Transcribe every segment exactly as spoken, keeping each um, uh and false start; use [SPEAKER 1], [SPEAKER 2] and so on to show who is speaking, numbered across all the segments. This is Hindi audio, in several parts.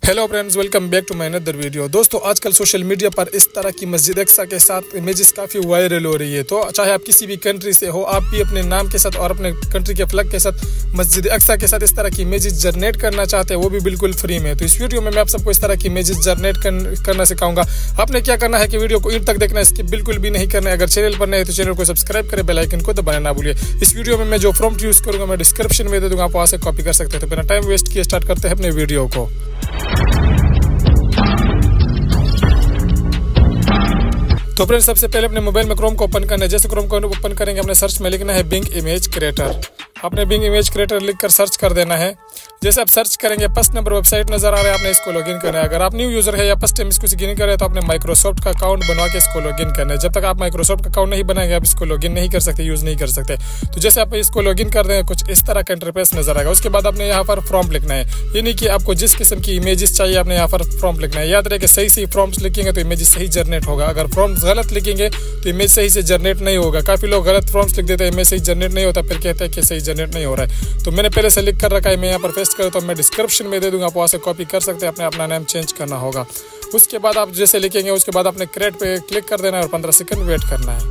[SPEAKER 1] Hello friends, welcome back to my another video. दोस्तों, आजकल सोशल मीडिया पर इस तरह की मस्जिद अक्सा के साथ इमेजेस काफ़ी वायरल हो रही है। तो चाहे आप किसी भी कंट्री से हो, आप भी अपने नाम के साथ और अपने कंट्री के फ्लैग के साथ मस्जिद अक्सा के साथ इस तरह की इमेजेस जनरेट करना चाहते हैं, वो भी बिल्कुल फ्री में। तो इस वीडियो में मैं आप सबको इस तरह की इमेजेस जनरेट करना सिखाऊंगा। आपने क्या करना है कि वीडियो को इन तक देखना है, इसकी बिल्कुल भी नहीं करना है। अगर चैनल पर नए तो चैनल को सब्सक्राइब करें, बेल आइकन को दबाना ना भूलिए। इस वीडियो में मैं जो प्रॉम्प्ट यूज़ करूँगा मैं डिस्क्रिप्शन में दे दूँगा, आप वहाँ से कॉपी कर सकते हैं। तो बिना टाइम वेस्ट किए स्टार्ट करते हैं अपने वीडियो को। तो फ्रेंड्स, सबसे पहले अपने मोबाइल में क्रोम को ओपन करना है। जैसे क्रोम को ओपन करेंगे, अपने सर्च में लिखना है बिंग इमेज क्रिएटर। आपने बिंग इमेज क्रिएटर लिखकर सर्च कर देना है। जैसे आप सर्च करेंगे, फर्स्ट नंबर वेबसाइट नजर आ रहा है, आपने इसको लॉगिन करना है। अगर आप न्यू यूजर है या फर्स्ट टाइम इसको लॉगिन कर रहे हैं तो आपने माइक्रोसॉफ्ट का अकाउंट बनवा के इसको लॉगिन करना है। जब तक आप माइक्रोसॉफ्ट का अकाउंट नहीं बनाएंगे, आप इसको लॉगिन नहीं कर सकते, यूज नहीं कर सकते। तो जैसे आप इसको लॉगिन कर देंगे, कुछ इस तरह का इंटरफेस नजर आएगा। उसके बाद आपने यहाँ पर प्रॉम्प्ट लिखना है, यानी कि आपको जिस किस्म की इमेजेस चाहिए आपने यहाँ पर प्रॉम्प्ट लिखना है। याद रहे कि सही सही प्रॉम्प्ट लिखेंगे तो इमेज सही जनरेट होगा। अगर प्रॉम्प्ट गलत लिखेंगे तो इमेज सही से जनरेट नहीं होगा। काफी लोग गलत प्रॉम्प्ट लिख देते हैं, इमेज सही जनरेट नहीं होता, फिर कहते हैं कि सही जनरेट नहीं हो रहा है। तो मैंने पहले से लिख कर रखा है, मैं यहाँ पर पेस्ट करूँ तो मैं डिस्क्रिप्शन में दे दूंगा, आप वहाँ से कॉपी कर सकते हैं। अपने अपना नाम चेंज करना होगा। उसके बाद आप जैसे लिखेंगे, उसके बाद आपने क्रिएट पे क्लिक कर देना है और पंद्रह सेकंड वेट करना है।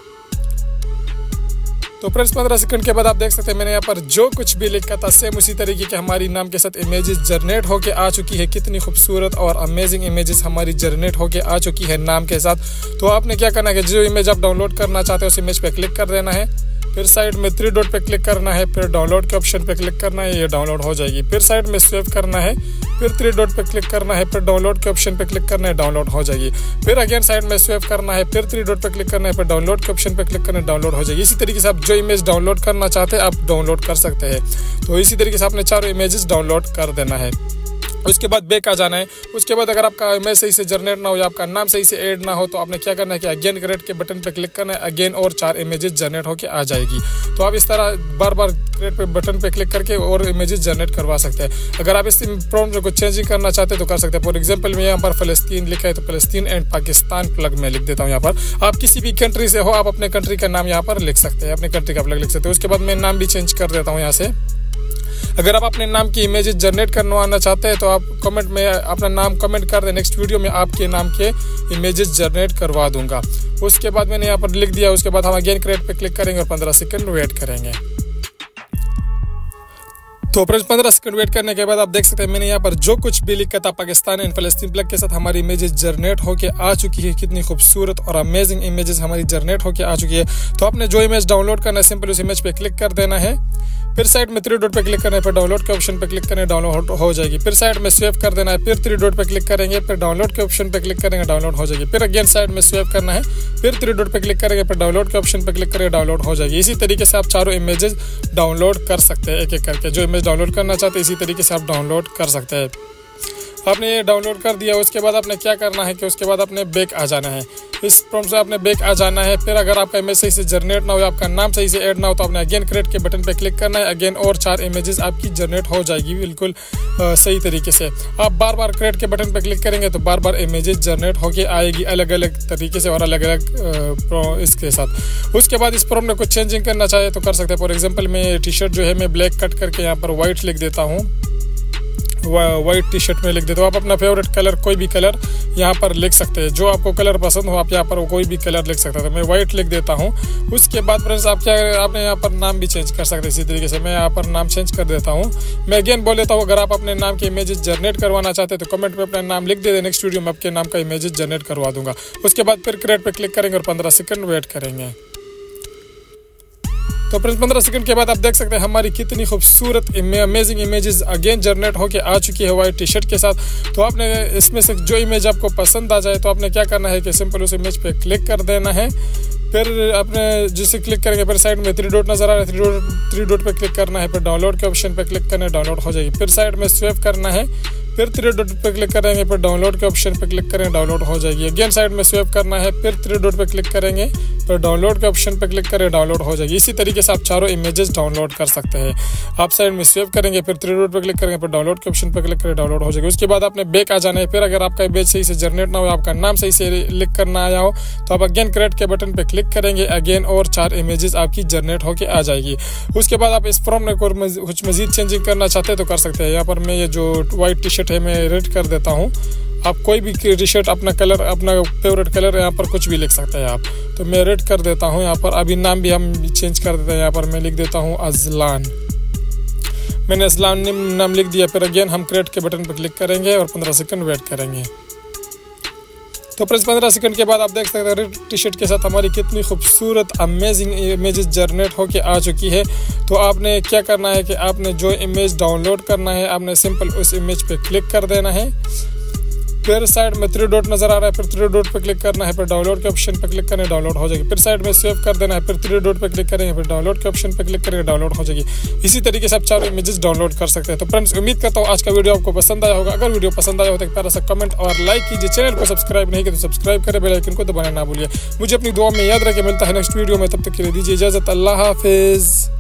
[SPEAKER 1] तो फ्रेंड्स, पंद्रह सेकंड के बाद आप देख सकते हैं मैंने यहाँ पर जो कुछ भी लिखा था सेम उसी तरीके के हमारी नाम के साथ इमेजेस जनरेट होके आ चुकी है। कितनी खूबसूरत और अमेजिंग इमेजेस हमारी जनरेट होके आ चुकी है नाम के साथ। तो आपने क्या करना है कि जो इमेज आप डाउनलोड करना चाहते हो उस इमेज पे क्लिक कर देना है। फिर साइड में थ्री डॉट पे क्लिक करना है, फिर डाउनलोड के ऑप्शन पे क्लिक करना है, ये डाउनलोड हो जाएगी। फिर साइड में सेव करना है, फिर थ्री डॉट पे क्लिक करना है, फिर डाउनलोड के ऑप्शन पे क्लिक करना है, डाउनलोड हो जाएगी। फिर अगेन साइड में सेव करना है, फिर थ्री डॉट पे क्लिक करना है, फिर डाउनलोड के ऑप्शन पे क्लिक करना है, डाउनलोड हो जाएगी। इसी तरीके से आप जो इमेज डाउनलोड करना चाहते हैं आप डाउनलोड कर सकते हैं। तो इसी तरीके से आपने चारों इमेजेस डाउनलोड कर देना है। उसके बाद बैक आ जाना है। उसके बाद अगर आपका इमेज सही से जनरेट ना हो या आपका नाम सही से ऐड ना हो तो आपने क्या करना है कि अगेन क्रिएट के बटन पे क्लिक करना है। अगेन और चार इमेजेस जनरेट होके आ जाएगी। तो आप इस तरह बार बार क्रिएट पे बटन पे क्लिक करके और इमेजेस जनरेट करवा सकते हैं। अगर आप इस प्रॉम्प्ट को चेंजिंग करना चाहते हैं तो कर सकते हैं। फॉर एग्जांपल मैं यहाँ पर फलस्तीन लिखा है तो फलस्तीन एंड पाकिस्तान प्लग में लिख देता हूँ। यहाँ पर आप किसी भी कंट्री से हो, आप अपने कंट्री का नाम यहाँ पर लिख सकते हैं, अपने कंट्री का प्लग लिख सकते हैं। उसके बाद मैं नाम भी चेंज कर देता हूँ यहाँ से। अगर आप अपने नाम की इमेजेस जनरेट करवाना चाहते हैं तो आप कमेंट में अपना नाम कमेंट कर दें, नेक्स्ट वीडियो में आपके नाम के इमेजेस जनरेट करवा दूंगा। उसके बाद मैंने यहाँ पर लिख दिया। उसके बाद हम अगेन क्रिएट पे क्लिक करेंगे और पंद्रह सेकंड वेट करेंगे। तो फ्रेंड्स, पंद्रह सेकंड वेट करने के बाद आप देख सकते हैं मैंने यहाँ पर जो कुछ भी लिखा था पाकिस्तान एंड फलस्तीन फ्लैग के साथ हमारी इमेजेस जनरेट होके आ चुकी है। कितनी खूबसूरत और अमेजिंग इमेजेस हमारी जनरेट होके आ चुकी है। तो आपने जो इमेज डाउनलोड करना है, सिंपल उस इमेज पे क्लिक कर देना है। फिर साइड में थ्री डॉट पे क्लिक करना है, फिर डाउनलोड के ऑप्शन पे क्लिक करना है, डाउनलोड हो जाएगी। फिर साइड में सेव कर देना है, फिर थ्री डॉट पे क्लिक करेंगे, फिर डाउनलोड के ऑप्शन पे क्लिक करेंगे, डाउनलोड हो जाएगी। फिर अगेन साइड में सेव करना है, फिर थ्री डॉट पे क्लिक करेंगे, फिर डाउनलोड के ऑप्शन पे क्लिक करेंगे, डाउनलोड हो जाएगी। इसी तरीके से आप चारों इमेजेस डाउनलोड कर सकते हैं एक एक करके। जो इमेज डाउनलोड करना चाहते हैं इसी तरीके से आप डाउनलोड कर सकते हैं। आपने ये डाउनलोड कर दिया। उसके बाद आपने क्या करना है कि उसके बाद आपने बैक आ जाना है। इस प्रॉम्प्ट से आपने बैक आ जाना है। फिर अगर आपका इमेज सही से जनरेट ना हो या आपका नाम सही से ऐड ना हो तो आपने अगेन क्रिएट के बटन पे क्लिक करना है। अगेन और चार इमेजेस आपकी जनरेट हो जाएगी बिल्कुल आ, सही तरीके से। आप बार बार क्रिएट के बटन पे क्लिक करेंगे तो बार बार इमेजेस जनरेट होके आएगी अलग अलग तरीके से और अलग अलग इसके साथ। उसके बाद इस प्रॉम्प्ट में कुछ चेंजिंग करना चाहे तो कर सकते हैं। फॉर एग्जाम्पल मैं टी शर्ट जो है मैं ब्लैक कट करके यहाँ पर वाइट लिख देता हूँ, वाइट टी शर्ट में लिख देता हूँ। आप अपना फेवरेट कलर कोई भी कलर यहाँ पर लिख सकते हैं। जो आपको कलर पसंद हो आप यहाँ पर कोई भी कलर लिख सकते हैं। तो मैं वाइट लिख देता हूँ। उसके बाद फ्रेंड्स आप क्या आपने यहाँ पर नाम भी चेंज कर सकते हैं। इसी तरीके से मैं यहाँ पर नाम चेंज कर देता हूँ। मैं अगेन बोल देता हूँ, अगर आप अपने नाम के इमेजेस जनरेट करवाना चाहते हैं तो कमेंट में अपना नाम लिख दे दें, नेक्स्ट वीडियो में आपके नाम का इमेजेस जनरेट करवा दूंगा। उसके बाद फिर क्रिएट पे क्लिक करेंगे और पंद्रह सेकंड वेट करेंगे। तो फ्रेंड्स, पंद्रह सेकंड के बाद आप देख सकते हैं हमारी कितनी खूबसूरत अमेजिंग इमेजेस अगेन जनरेट होके आ चुकी है वाइट टी शर्ट के साथ। तो आपने इसमें से जो इमेज आपको पसंद आ जाए तो आपने क्या करना है कि सिंपल उस इमेज पे क्लिक कर देना है। फिर आपने जिसे क्लिक करेंगे फिर साइड में थ्री डॉट नजर आ रहा है, थ्री डॉट थ्री डॉट पे क्लिक करना है, फिर डाउनलोड के ऑप्शन पे क्लिक करना है, डाउनलोड हो जाएगी। फिर साइड में सेव करना है, फिर थ्री डॉट पे क्लिक करेंगे, फिर डाउनलोड के ऑप्शन पे क्लिक करेंगे, डाउनलोड हो जाएगी। अगेन साइड में सेव करना है, फिर थ्री डॉट पे क्लिक करेंगे, फिर डाउनलोड के ऑप्शन पर क्लिक करें, डाउनलोड हो जाएगी। इसी तरीके से आप चारों इमेजेस डाउनलोड कर सकते हैं। आप साइड में सेव करेंगे, फिर थ्री डॉट पर क्लिक करेंगे, फिर डाउनलोड के ऑप्शन पर क्लिक करें, डाउनलोड हो जाएगी। उसके बाद आपने बैक आ जाना है। फिर अगर आपका इमेज सही से जनरेट ना हो, आपका नाम सही से लिख करना आया हो, तो आप अगेन क्रिएट के बटन पे क्लिक करेंगे अगेन, और चार इमेजेस आपकी जनरेट होके आ जाएगी। उसके बाद आप इस फॉर्म में कुछ मजीद चेंजिंग करना चाहते हैं तो कर सकते हैं। यहाँ पर मैं ये जो वाइट टी शर्ट है मैं रेड कर देता हूँ। आप कोई भी टी शर्ट अपना कलर, अपना फेवरेट कलर यहाँ पर कुछ भी लिख सकते हैं आप। तो मैं रेड कर देता हूँ यहाँ पर। अभी नाम भी हम चेंज कर देते हैं। यहाँ पर मैं लिख देता हूँ अजलान। मैंने अजलान नाम लिख दिया। फिर अगेन हम क्रिएट के बटन पर क्लिक करेंगे और पंद्रह सेकंड वेट करेंगे। तो फ्रेंड्स पंद्रह सेकंड के बाद आप देख सकते हैं रेड टी शर्ट के साथ हमारी कितनी खूबसूरत अमेजिंग इमेजेस जनरेट होके आ चुकी है। तो आपने क्या करना है कि आपने जो इमेज डाउनलोड करना है, आपने सिंपल उस इमेज पे क्लिक कर देना है। फिर साइड में थ्री डॉट नजर आ रहा है, फिर थ्री डॉट पे क्लिक करना है, फिर डाउनलोड के ऑप्शन पे क्लिक करें, डाउनलोड हो जाएगी। फिर साइड में सेव कर देना है, फिर थ्री डॉट पे क्लिक करेंगे, फिर डाउनलोड के ऑप्शन पे क्लिक करेंगे, डाउनलोड हो जाएगी। इसी तरीके से आप चारों इमेजेस डाउनलोड कर सकते हैं। तो फ्रेंड्स उम्मीद करता हूँ आज का वीडियो आपको पसंद आया होगा। अगर वीडियो पसंद आया हो तो एक प्यारा सा कमेंट और लाइक कीजिए। चैनल को सब्सक्राइब नहीं किया तो सब्सक्राइब करें, बेल आइकन को दबाना ना भूलिए। मुझे अपनी दुआ में याद रखें। मिलता है नेक्स्ट वीडियो में, तब तक के लिए दीजिए इजाजत। अल्लाह हाफिज।